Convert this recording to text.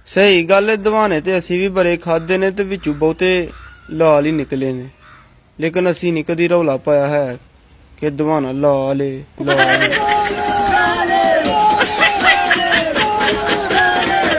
सही गल है, दवाने ते असी भी बड़े खादे ने ते विचों बहुते लाल ही निकले ने, लेकिन असी नहीं कदी रौला पाया है कि दवाना लाल है लाल है।